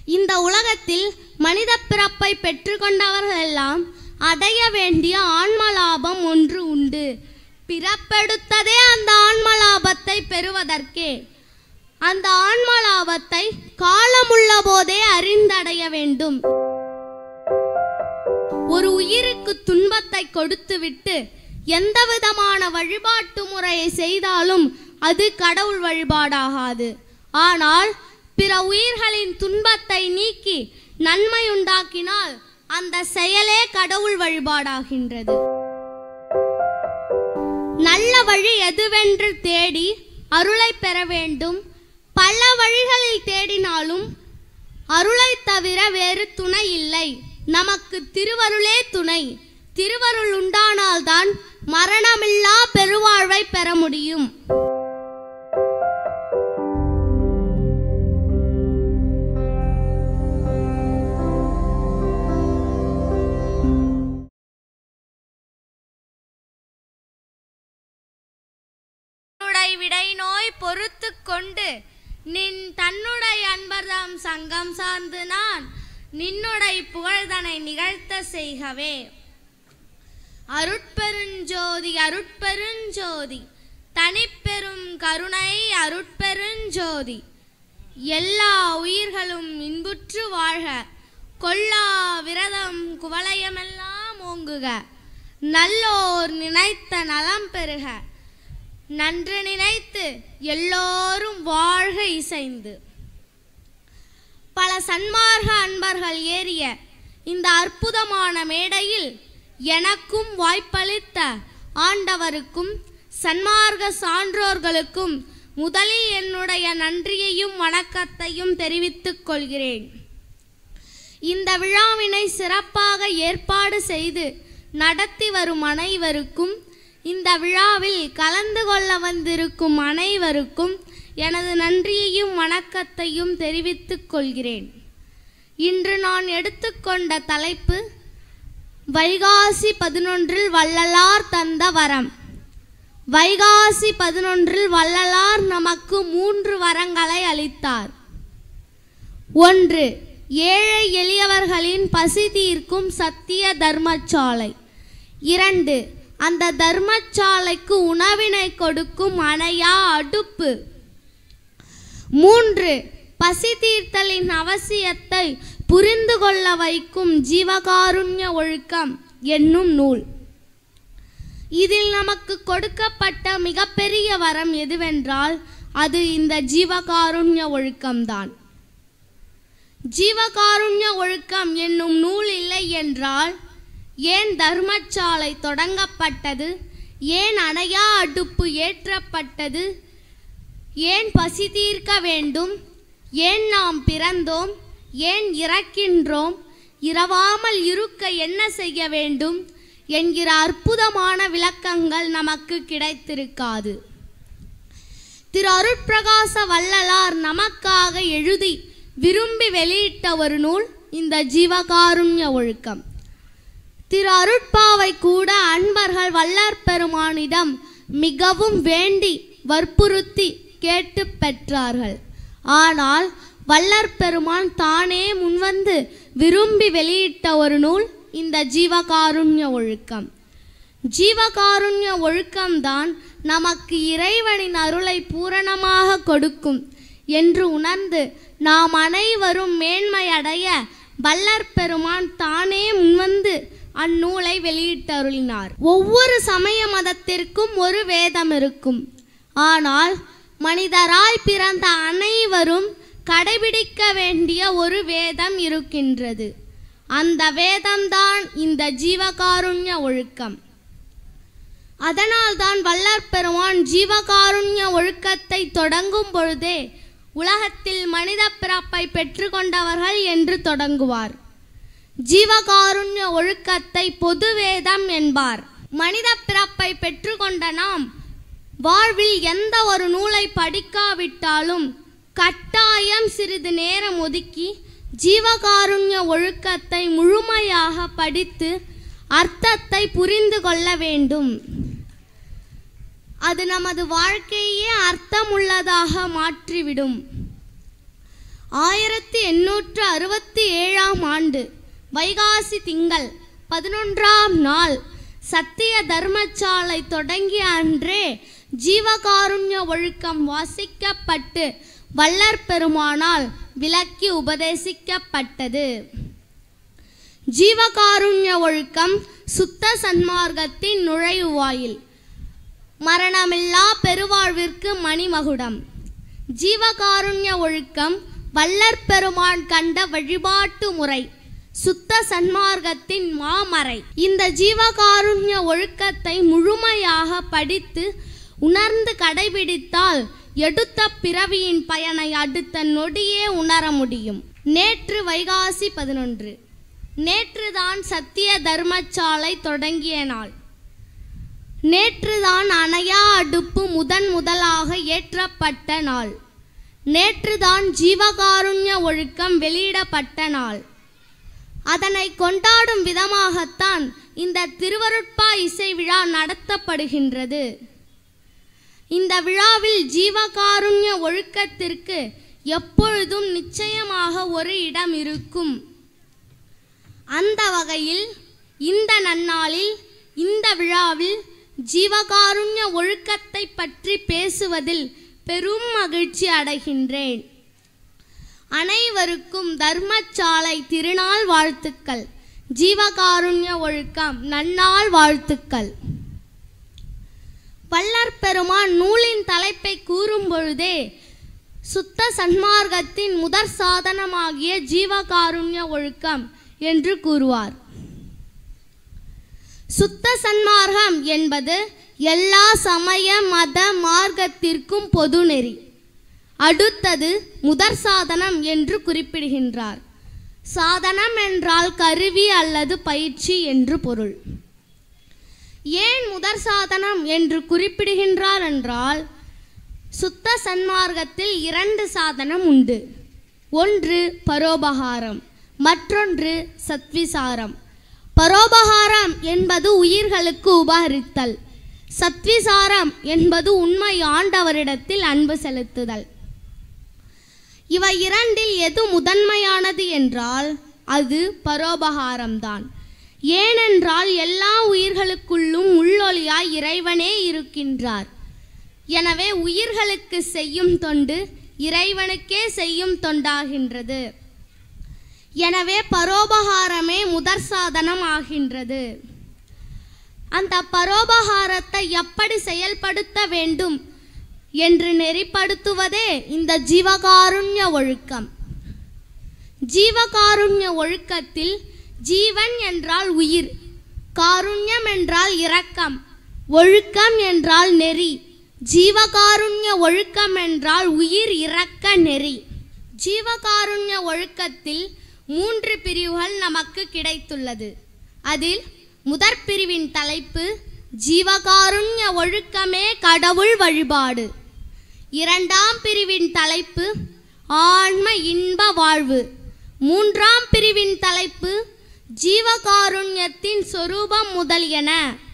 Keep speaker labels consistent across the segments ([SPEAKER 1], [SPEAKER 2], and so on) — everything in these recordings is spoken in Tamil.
[SPEAKER 1] இந்த உலகத்தில் மனித பிறப்பை பெற்றுக்கொண்டவர்களெல்லாம் அடைய வேண்டிய ஆன்ம லாபம் ஒன்று உண்டு. பிறப்பெடுத்ததே அந்த ஆன்ம லாபத்தை பெறுவதற்கே. அந்த ஆன்ம லாபத்தை காலமுள்ள போதே அறிந்தடைய வேண்டும். ஒரு உயிருக்கு துன்பத்தை கொடுத்துவிட்டு எந்த விதமான வழிபாட்டு முறையை செய்தாலும் அது கடவுள் வழிபாடாகாது. ஆனால் பிற உயிர்களின் துன்பத்தை நீக்கி நன்மை உண்டாக்கினால் அந்த செயலே கடவுள் வழிபாடாகின்றது. நல்ல வழி எதுவென்று தேடி அருளை பெற வேண்டும். பல வழிகளில் தேடினாலும் அருளை தவிர வேறு துணை இல்லை. நமக்கு திருவருளே துணை. திருவருள் உண்டானால்தான் மரணமில்லா பெருவாழ்வை பெற முடியும். விடை நோய் பொறுத்து கொண்டு நின் தன்னுடைய அன்பர்தாம் சங்கம் சார்ந்து நான் நின்னுடைய புகழ்தனை நிகழ்த்த செய்கவே. அருட்பெருஞ்சோதி அருட்பெருஞ்சோதி தனிப்பெரும் கருணை அருட்பெருஞ்சோதி. எல்லா உயிர்களும் இன்புற்று வாழ்க. கொல்லா விரதம் குவலயமெல்லாம் ஓங்குக. நல்லோர் நினைத்த நலம் பெறுக. நன்று நினைத்து எல்லோரும் வாழ்க இசைந்து. பல சன்மார்க்க அன்பர்கள் ஏறிய இந்த அற்புதமான மேடையில் எனக்கும் வாய்ப்பளித்த ஆண்டவருக்கும் சன்மார்க்க சான்றோர்களுக்கும் முதலில் என்னுடைய நன்றியையும் வணக்கத்தையும் தெரிவித்துக் கொள்கிறேன். இந்த விழாவினை சிறப்பாக ஏற்பாடு செய்து நடத்தி வரும் அனைவருக்கும், இந்த விழாவில் கலந்து கொள்ள வந்திருக்கும் அனைவருக்கும் எனது நன்றியையும் வணக்கத்தையும் தெரிவித்துக் கொள்கிறேன். இன்று நான் எடுத்துக்கொண்ட தலைப்பு வைகாசி 11 வள்ளலார் தந்த வரம். வைகாசி 11 வள்ளலார் நமக்கு 3 வரங்களை அளித்தார். 1. ஏழை எளியவர்களின் பசி தீர்க்கும் சத்திய தர்மசாலை. 2. அந்த தர்மசாலைக்கு உணவினை கொடுக்கும் அணையா அடுப்பு. 3. பசி தீர்த்தலின் அவசியத்தை புரிந்து கொள்ள வைக்கும் ஜீவகாருண்ய ஒழுக்கம் என்னும் நூல். இதில் நமக்கு கொடுக்கப்பட்ட மிகப்பெரிய வரம் எதுவென்றால் அது இந்த ஜீவகாருண்ய ஒழுக்கம்தான். ஜீவகாருண்ய ஒழுக்கம் என்னும் நூல் இல்லை என்றால் ஏன் தர்மசாலை தொடங்கப்பட்டது, ஏன் அணையா அடுப்பு ஏற்றப்பட்டது, ஏன் பசி தீர்க்க வேண்டும், ஏன் நாம் பிறந்தோம், ஏன் இறக்கின்றோம், இரவாமல் இருக்க என்ன செய்ய வேண்டும் என்கிற அற்புதமான விளக்கங்கள் நமக்கு கிடைத்திருக்காது. திரு அருட்பிரகாச வள்ளலார் நமக்காக எழுதி விரும்பி வெளியிட்ட ஒரு நூல் இந்த ஜீவகாருண்ய ஒழுக்கம். திரு அருட்பாவை கூட அன்பர்கள் வள்ளற் பெருமானிடம் மிகவும் வேண்டி வற்புறுத்தி கேட்டு பெற்றார்கள். ஆனால் வள்ளற் பெருமான் தானே முன்வந்து விரும்பி வெளியிட்ட ஒரு நூல் இந்த ஜீவகாருண்ய ஒழுக்கம். ஜீவகாருண்ய ஒழுக்கம்தான் நமக்கு இறைவனின் அருளை பூரணமாக கொடுக்கும் என்று உணர்ந்து நாம் அனைவரும் மேன்மை அடைய வள்ளற் பெருமான் தானே முன்வந்து அந்நூலை வெளியிட்டருளினார். ஒவ்வொரு சமய மதத்திற்கும் ஒரு வேதம் இருக்கும். ஆனால் மனிதராய் பிறந்த அனைவரும் கடைபிடிக்க வேண்டிய ஒரு வேதம் இருக்கின்றது. அந்த வேதம்தான் இந்த ஜீவகாருண்ய ஒழுக்கம். அதனால்தான் வள்ளற் பெருமான் ஜீவகாருண்ய ஒழுக்கத்தை தொடங்கும் பொழுதே உலகத்தில் மனித பிறப்பை பெற்றுக்கொண்டவர்கள் என்று தொடங்குவார். ஜீவகாருண்ய ஒழுக்கத்தை பொது வேதம் என்பார். மனித பிறப்பை பெற்றுக்கொண்ட நாம் வாழ்வில் எந்த ஒரு நூலை படிக்காவிட்டாலும் கட்டாயம் சிறிது நேரம் ஒதுக்கி ஜீவகாருண்ய ஒழுக்கத்தை முழுமையாக படித்து அர்த்தத்தை புரிந்து கொள்ள வேண்டும். அது நமது வாழ்க்கையே அர்த்தமுள்ளதாக மாற்றிவிடும். 1867ஆம் ஆண்டு வைகாசி திங்கள் 11ஆம் நாள் சத்திய தர்மசாலை தொடங்கிய அன்றே ஜீவகாருண்ய ஒழுக்கம் வாசிக்கப்பட்டு வள்ளற் பெருமானால் விளக்கி உபதேசிக்கப்பட்டது. ஜீவகாருண்ய ஒழுக்கம் சுத்த சன்மார்க்கத்தின் நுழைவாயில், மரணமில்லா பெருவாழ்விற்கு மணிமகுடம். ஜீவகாருண்ய ஒழுக்கம் வள்ளற் பெருமான் கண்ட வழிபாட்டு முறை, சுத்த சன்மார்க்கத்தின் மாமறை. இந்த ஜீவகாருண்ய ஒழுக்கத்தை முழுமையாக படித்து உணர்ந்து கடைபிடித்தால் எடுத்த பிறவியின் பயனை அடுத்த நொடியே உணர முடியும். நேற்று வைகாசி 11. நேற்றுதான் சத்திய தர்மசாலை தொடங்கிய நாள். நேற்றுதான் அணையா அடுப்பு முதலாக ஏற்றப்பட்ட நாள். நேற்றுதான் ஜீவகாருண்ய ஒழுக்கம் வெளியிடப்பட்ட நாள். அதனை கொண்டாடும் விதமாகத்தான் இந்த திருவருட்பா இசை விழா நடத்தப்படுகின்றது. இந்த விழாவில் ஜீவகாருண்ய ஒழுக்கத்திற்கு எப்பொழுதும் நிச்சயமாக ஒரு இடம் இருக்கும். அந்த வகையில் இந்த நன்னாளில் இந்த விழாவில் ஜீவகாருண்ய ஒழுக்கத்தை பற்றி பேசுவதில் பெரும் மகிழ்ச்சி அடைகின்றேன். அனைவருக்கும் தர்மசாலை திருநாள் வாழ்த்துக்கள். ஜீவகாருண்ய ஒழுக்கம் நன்னாள் வாழ்த்துக்கள். வள்ளற் பெருமான் நூலின் தலைப்பை கூறும் பொழுதே சுத்த சன்மார்க்கத்தின் முதற் சாதனமாகிய ஜீவகாருண்ய ஒழுக்கம் என்று கூறுவார். சுத்த சன்மார்க்கம் என்பது எல்லா சமய மத மார்க்கத்திற்கும் பொது நெறி. அடுத்தது முதற் சாதனம் என்று குறிப்பிடுகின்றார். சாதனம் என்றால் கருவி அல்லது பயிற்சி என்று பொருள். ஏன் முதற் சாதனம் என்று குறிப்பிடுகின்றார் என்றால், சுத்த சன்மார்க்கத்தில் 2 சாதனம் உண்டு. ஒன்று பரோபகாரம், மற்றொன்று சத்விசாரம். பரோபகாரம் என்பது உயிர்களுக்கு உபகரித்தல். சத்விசாரம் என்பது உண்மை ஆண்டவரிடத்தில் அன்பு செலுத்துதல். இவை இரண்டில் எது முதன்மையானது என்றால் அது பரோபகாரம்தான். ஏனென்றால் எல்லா உயிர்களுக்குள்ளும் உள்ளொளியாய் இறைவனே இருக்கின்றார். எனவே உயிர்களுக்கு செய்யும் தொண்டு இறைவனுக்கே செய்யும் தொண்டாகின்றது. எனவே பரோபகாரமே முதற் சாதனம் ஆகின்றது. அந்த பரோபகாரத்தை எப்படி செயல்படுத்த வேண்டும் என்று நெறிப்படுத்துவதே இந்த ஜீவகாருண்ய ஒழுக்கம். ஜீவகாருண்ய ஒழுக்கத்தில் ஜீவன் என்றால் உயிர், காருண்யம் என்றால் இரக்கம், ஒழுக்கம் என்றால் நெறி. ஜீவகாருண்ய ஒழுக்கம் என்றால் உயிர் இரக்க நெறி. ஜீவகாருண்ய ஒழுக்கத்தில் 3 பிரிவுகள் நமக்கு கிடைத்துள்ளது. அதில் முதற் பிரிவின் தலைப்பு ஜீவகாருண்ய ஒழுக்கமே கடவுள் வழிபாடு. 2ஆம் பிரிவின் தலைப்பு ஆன்ம இன்ப வாழ்வு. 3ஆம் பிரிவின் தலைப்பு ஜீவகாருண்யத்தின் சொரூபம் முதலியன.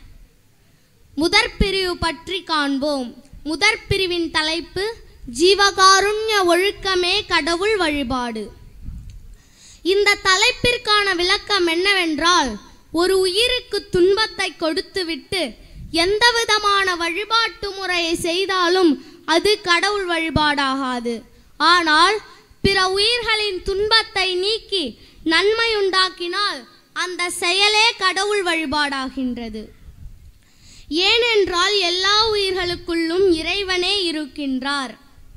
[SPEAKER 1] முதற் பிரிவு பற்றி காண்போம். முதற் பிரிவின் தலைப்பு ஜீவகாருண்ய ஒழுக்கமே கடவுள் வழிபாடு. இந்த தலைப்பிற்கான விளக்கம் என்னவென்றால், ஒரு உயிருக்கு துன்பத்தை கொடுத்துவிட்டு எந்தவிதமான வழிபாட்டு முறையை செய்தாலும் அது கடவுள் வழிபாடாகாது. ஆனால் பிற உயிர்களின் துன்பத்தை நீக்கி நன்மை உண்டாக்கினால் அந்த செயலே கடவுள் வழிபாடாகின்றது. ஏனென்றால் எல்லா உயிர்களுக்குள்ளும் இறைவனே இருக்கின்றார்.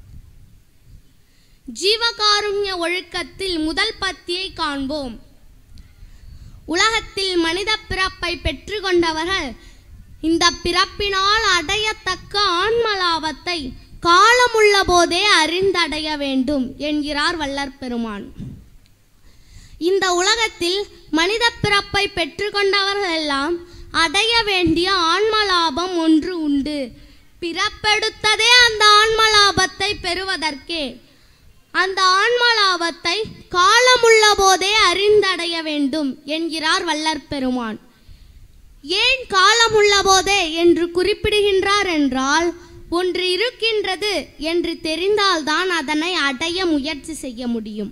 [SPEAKER 1] ஜீவகாருண்ய ஒழுக்கத்தில் முதல் பத்தியை காண்போம். உலகத்தில் மனித பிறப்பை பெற்றுக்கொண்டவர்கள் இந்த பிறப்பினால் அடையத்தக்க ஆன்மலாபத்தை காலமுள்ள போதே அறிந்தடைய வேண்டும் என்கிறார் வள்ளற் பெருமான். இந்த உலகத்தில் மனித பிறப்பை பெற்றுக்கொண்டவர்கள் எல்லாம் அடைய வேண்டிய ஆன்மலாபம் ஒன்று உண்டு. பிறப்பெடுத்ததே அந்த ஆன்மலாபத்தை பெறுவதற்கே. அந்த ஆன்மலாபத்தை காலமுள்ள போதே அறிந்தடைய வேண்டும் என்கிறார் வள்ளற் பெருமான். ஏன் காலமுள்ள போதே என்று குறிப்பிடுகின்றார் என்றால், ஒன்று இருக்கின்றது என்று தெரிந்தால்தான் அதனை அடைய முயற்சி செய்ய முடியும்.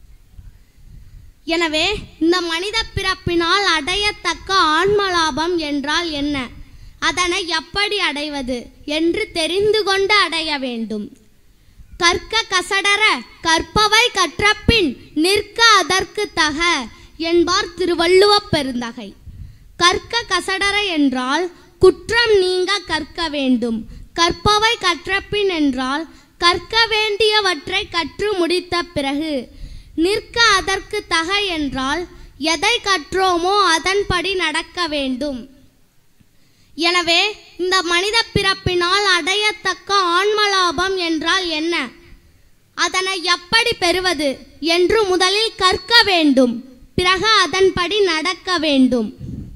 [SPEAKER 1] எனவே இந்த மனித பிறப்பினால் அடையத்தக்க ஆன்மலாபம் என்றால் என்ன, அதனை எப்படி அடைவது என்று தெரிந்து கொண்டு அடைய வேண்டும். கற்க கசடர கற்பவை கற்றபின் நிற்க அதற்கு தக என்பார் திருவள்ளுவப் பெருந்தகை. கற்க கசடர என்றால் குற்றம் நீங்க கற்க வேண்டும். கற்பவை கற்றபின் என்றால் கற்க வேண்டியவற்றை கற்று முடித்த பிறகு. நிற்க அதற்கு தக என்றால் எதை கற்றோமோ அதன்படி நடக்க வேண்டும். எனவே இந்த மனித பிறப்பினால் அடையத்தக்க ஆன்மலாபம் என்றால் என்ன, அதனை எப்படி பெறுவது என்று முதலில் கற்க வேண்டும். பிறகு அதன்படி நடக்க வேண்டும்.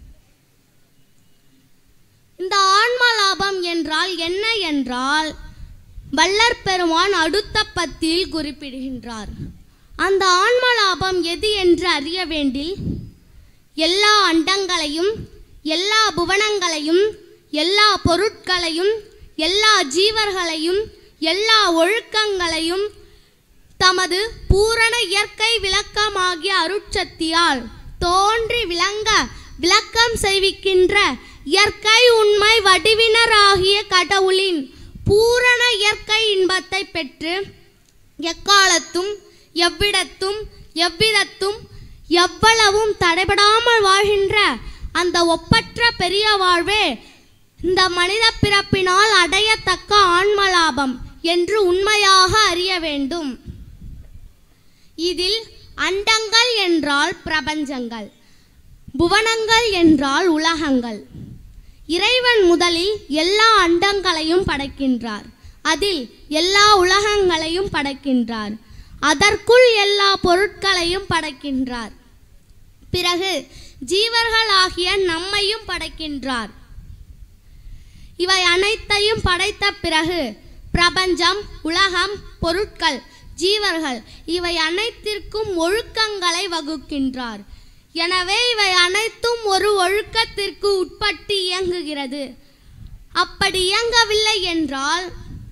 [SPEAKER 1] இந்த ஆன்மலாபம் என்றால் என்ன என்றால் வள்ளற் பெருமான் அடுத்த பத்தியில் குறிப்பிடுகின்றார். அந்த ஆன்மலாபம் எது என்று அறிய வேண்டில் எல்லா அண்டங்களையும் எல்லா புவனங்களையும் எல்லா பொருட்களையும் எல்லா ஜீவர்களையும் எல்லா ஒழுக்கங்களையும் தமது பூரண இயற்கை விளக்கமாகிய அருட்சக்தியால் தோன்றி விளங்க விளக்கம் செய்விக்கின்ற இயற்கை உண்மை வடிவினராகிய கடவுளின் பூரண இயற்கை இன்பத்தை பெற்று எக்காலத்தும் எவ்விடத்தும் எவ்விதத்தும் எவ்வளவும் தடைபடாமல் வாழ்கின்ற அந்த ஒப்பற்ற பெரிய வாழ்வே இந்த மனித பிறப்பினால் அடையத்தக்க ஆன்மலாபம் என்று உண்மையாக அறிய வேண்டும். இதில் அண்டங்கள் என்றால் பிரபஞ்சங்கள், புவனங்கள் என்றால் உலகங்கள். இறைவன் முதலில் எல்லா அண்டங்களையும் படைக்கின்றார். அதில் எல்லா உலகங்களையும் படைக்கின்றார். அதற்குள் எல்லா பொருட்களையும் படைக்கின்றார். பிறகு ஜீவர்களாகிய நம்மையும் படைக்கின்றார். இவை அனைத்தையும் படைத்த பிறகு பிரபஞ்சம், உலகம், பொருட்கள், ஜீவர்கள் இவை அனைத்திற்கும் ஒழுக்கங்களை வகுக்கின்றார். எனவே இவை அனைத்தும் ஒரு ஒழுக்கத்திற்கு உட்பட்டு இயங்குகிறது. அப்படி இயங்கவில்லை என்றால்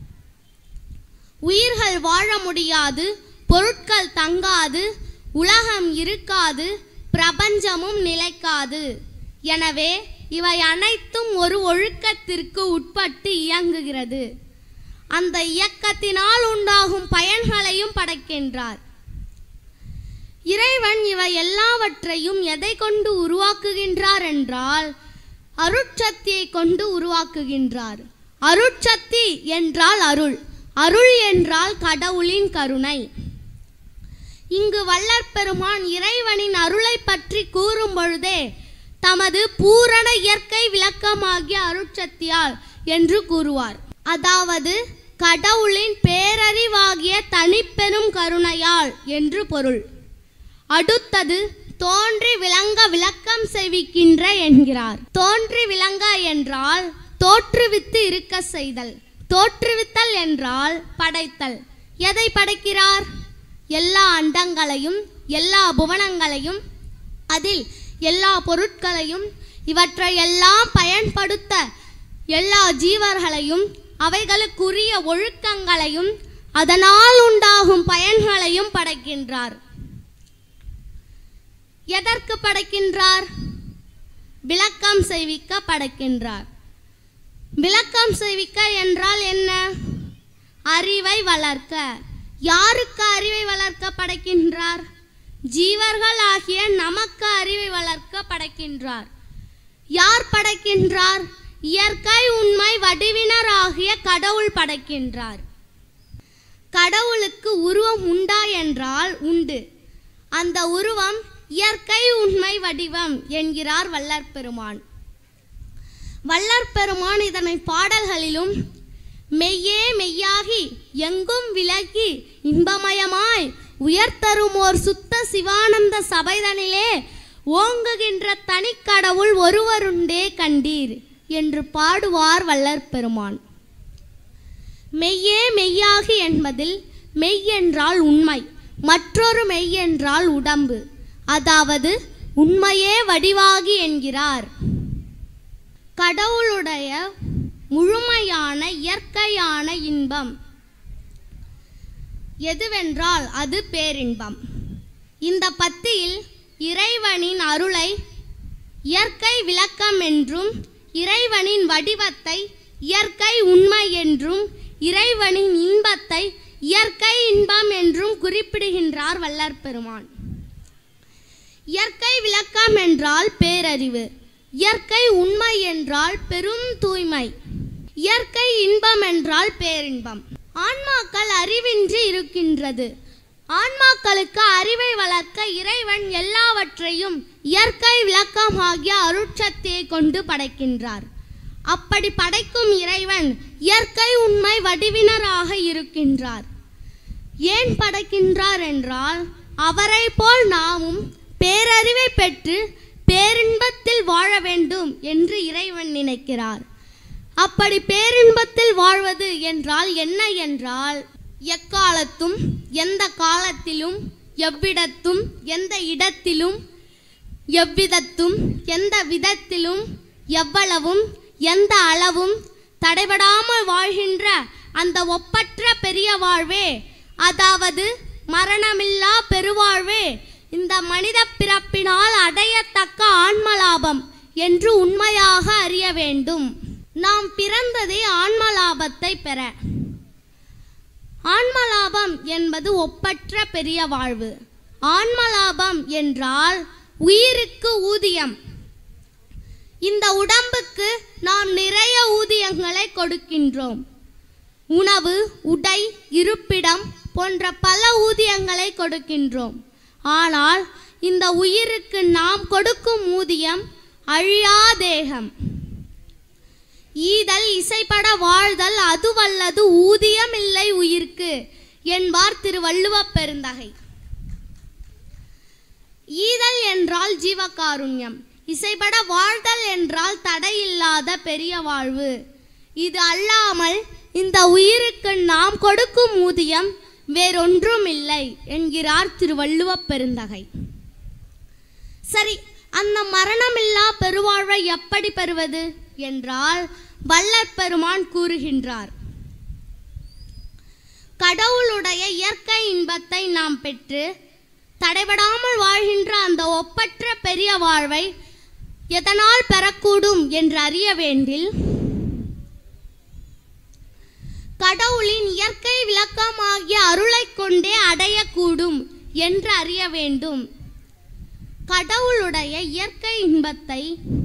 [SPEAKER 1] உயிர்கள் வாழ முடியாது, பொருட்கள் தங்காது, உலகம் இருக்காது, பிரபஞ்சமும் நிலைக்காது. எனவே இவை அனைத்தும் ஒரு ஒழுக்கத்திற்கு உட்பட்டு இயங்குகிறது. அந்த இயக்கத்தினால் உண்டாகும் பயன்களையும் படைக்கின்றார். இறைவன் இவை எல்லாவற்றையும் எதை கொண்டு உருவாக்குகின்றார் என்றால் அருட்சக்தியை கொண்டு உருவாக்குகின்றார். அருட்சக்தி என்றால் அருள், அருள் என்றால் கடவுளின் கருணை. இங்கு வள்ளற் பெருமான் இறைவனின் அருளை பற்றி கூறும் பொழுதே தமது பூரண இயற்கை விளக்கமாகிய அருட்சக்தியால் என்று கூறுவார். அதாவது கடவுளின் பேரறிவாகிய தனிப்பெரும் கருணையால் என்று பொருள். அடுத்தது தோன்றி விளங்க விளக்கம் செய்விக்கின்ற என்கிறார். தோன்றி விளங்க என்றால் தோற்றுவித்து இருக்க செய்தல். தோற்றுவித்தல் என்றால் படைத்தல். எதை படைக்கிறார்? எல்லா அண்டங்களையும் எல்லா புவனங்களையும் அதில் எல்லா பொருட்களையும் இவற்றையெல்லாம் பயன்படுத்த எல்லா ஜீவர்களையும் அவைகளுக்குரிய ஒழுக்கங்களையும் அதனால் உண்டாகும் பயன்களையும் படைக்கின்றார். எதற்கு படைக்கின்றார்? விளக்கம் செய்விக்க படைக்கின்றார். விளக்கம் செய்விக்க என்றால் என்ன? அறிவை வளர்க்க. யாருக்கு அறிவை வளர்க்க படைக்கின்றார்? ஜீவர்கள் ஆகிய நமக்கு அறிவை வளர்க்க படைக்கின்றார். யார் படைக்கின்றார்? இயற்கை உண்மை வடிவினர் ஆகிய கடவுள் படைக்கின்றார். கடவுளுக்கு உருவம் உண்டா என்றால் உண்டு. அந்த உருவம் இயற்கை உண்மை வடிவம் என்கிறார் வள்ளற் பெருமான். வள்ளற் பெருமான் இதனை பாடல்களிலும் மெய்யே மெய்யாகி எங்கும் விலகி இன்பமயமாய் உயர்த்தருமோர் சுத்த சிவானந்த சபைதனிலே ஓங்குகின்ற தனிக்கடவுள் ஒருவருண்டே கண்டீர் என்று பாடுவார் வள்ளற் பெருமான். மெய்யே மெய்யாகி என்பதில் மெய் என்றால் உண்மை, மற்றொரு மெய் என்றால் உடம்பு. அதாவது உண்மையே வடிவாகி என்கிறார். கடவுளுடைய முழுமையான இயற்கையான இன்பம் எதுவென்றால் அது பேரின்பம். இந்த பத்தியில் இறைவனின் அருளை இயற்கை விளக்கம் என்றும், இறைவனின் வடிவத்தை இயற்கை உண்மை என்றும், இறைவனின் இன்பத்தை இயற்கை இன்பம் என்றும் குறிப்பிடுகின்றார் வள்ளற் பெருமான். இயற்கை விளக்கம் என்றால் பேரறிவு, இயற்கை உண்மை என்றால் பெரும் தூய்மை, இயற்கை இன்பம் என்றால் பேரின்பம். ஆன்மாக்கள் அறிவின்றி இருக்கின்றது. ஆன்மாக்களுக்கு அறிவை வளர்க்க இறைவன் எல்லாவற்றையும் இயற்கை விளக்கமாகிய அருட்சக்தியை கொண்டு படைக்கின்றார். அப்படி படைக்கும் இறைவன் இயற்கை உண்மை வடிவினராக இருக்கின்றார். ஏன் படைக்கின்றார் என்றால், அவரை போல் நாமும் பேரறிவை பெற்று பேரின்பத்தில் வாழ வேண்டும் என்று இறைவன் நினைக்கிறார். அப்படி பேரின்பத்தில் வாழ்வது என்றால் என்ன என்றால், எக்காலத்தும் எந்த காலத்திலும் எவ்விடத்தும் எந்த இடத்திலும் எவ்விதத்தும் எந்த விதத்திலும் எவ்வளவும் எந்த அளவும் தடைபடாமல் வாழ்கின்ற அந்த ஒப்பற்ற பெரிய வாழ்வே, அதாவது மரணமில்லா பெருவாழ்வே இந்த மனித பிறப்பினால் அடையத்தக்க ஆன்மலாபம் என்று உண்மையாக அறிய வேண்டும். நாம் பிறந்ததே ஆன்மலாபத்தை பெற. ஆன்மலாபம் என்பது ஒப்பற்ற பெரிய வாழ்வு. ஆன்மலாபம் என்றால் உயிருக்கு ஊதியம். இந்த உடம்புக்கு நாம் நிறைய ஊதியங்களை கொடுக்கின்றோம். உணவு, உடை, இருப்பிடம் போன்ற பல ஊதியங்களை கொடுக்கின்றோம். ஆனால் இந்த உயிருக்கு நாம் கொடுக்கும் ஊதியம் அழியா தேகம். ஈதல் இசைப்பட வாழ்தல் அதுவல்லது ஊதியம் இல்லை உயிர்க்கு என்பார் திருவள்ளுவப் பெருந்தகை. ஈதல் என்றால் ஜீவகாருண்யம், இசைப்பட வாழ்தல் என்றால் தடையில்லாத பெரிய வாழ்வு. இது அல்லாமல் இந்த உயிருக்கு நாம் கொடுக்கும் ஊதியம் வேறொன்றும் இல்லை என்கிறார் திருவள்ளுவப் பெருந்தகை. சரி, அந்த மரணமில்லா பெருவாழ்வை எப்படி பெறுவது என்றால் வள்ளற் பெருமான் கூறுகின்றார். கடவுளுடைய இயற்கை இன்பத்தை நாம் பெற்று தடைபடாமல் வாழ்கின்ற அந்த ஒப்பற்ற பெரிய வாழ்வை எதனால் பெறக்கூடும் என்று அறிய வேண்டில், கடவுளின் இயற்கை விளக்கமாகிய அருளை கொண்டே அடையக்கூடும் என்று அறிய வேண்டும். கடவுளுடைய இயற்கை இன்பத்தை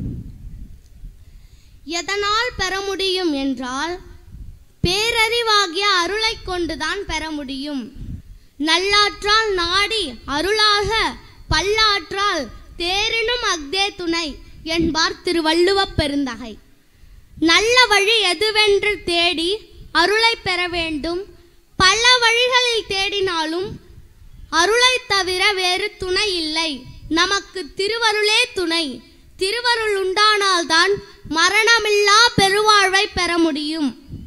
[SPEAKER 1] எதனால் பெற முடியும் என்றால், பேரறிவாகிய அருளை கொண்டுதான் பெற முடியும். நல்லாற்றால் நாடி அருளாக பல்லாற்றால் தேரினும் அக்தே துணை என்பார் திருவள்ளுவப் பெருந்தகை. நல்ல வழி எதுவென்று தேடி அருளை பெற வேண்டும். பல வழிகளில் தேடினாலும் அருளை தவிர வேறு துணை இல்லை. நமக்கு திருவருளே துணை. திருவருள் உண்டானால்தான் மரணமில்லா பெருவாழ்வை பெற முடியும்.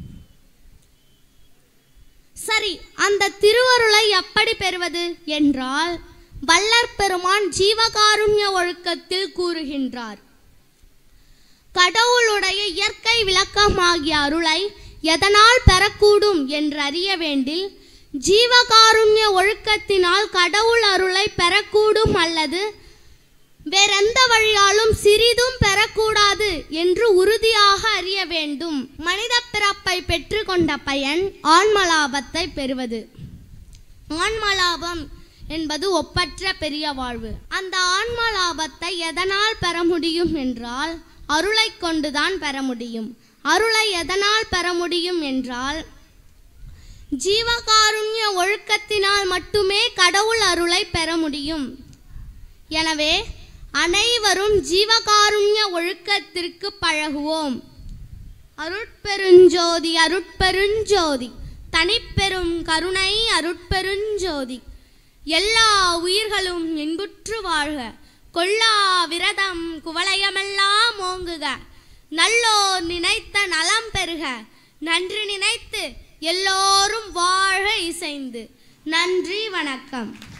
[SPEAKER 1] சரி, அந்த திருவருளை எப்படி பெறுவது என்றால், வள்ளற் பெருமான் ஜீவகாருண்ய ஒழுக்கத்தில் கூறுகின்றார். கடவுளுடைய இயற்கை விளக்கமாகிய அருளை எதனால் பெறக்கூடும் என்று அறிய வேண்டில், ஜீவகாருண்ய ஒழுக்கத்தினால் கடவுள் அருளை பெறக்கூடும் அல்லது வேறெந்த வழியாலும் சிறிதும் பெறக்கூடாது என்று உறுதியாக அறிய வேண்டும். மனித பிறப்பை பெற்றுக்கொண்ட பயன் ஆன்மலாபத்தை பெறுவது. ஆன்மலாபம் என்பது ஒப்பற்ற பெரிய வாழ்வு. அந்த ஆன்மலாபத்தை எதனால் பெற முடியும் என்றால், அருளை கொண்டுதான் பெற முடியும். அருளை எதனால் பெற முடியும் என்றால், ஜீவகாருண்ய ஒழுக்கத்தினால் மட்டுமே கடவுள் அருளை பெற முடியும். எனவே அனைவரும் ஜீவகாருண்ய ஒழுக்கத்திற்கு பழகுவோம். அருட்பெருஞ்சோதி அருட்பெருஞ்சோதி தனிப்பெரும் கருணை அருட்பெருஞ்சோதி. எல்லா உயிர்களும் இன்புற்று வாழ்க. கொள்ளா விரதம் குவளையமெல்லாம் ஓங்குக. நல்லோர் நினைத்த நலம் பெறுக. நன்றி நினைத்து எல்லோரும் வாழ்க இசைந்து. நன்றி, வணக்கம்.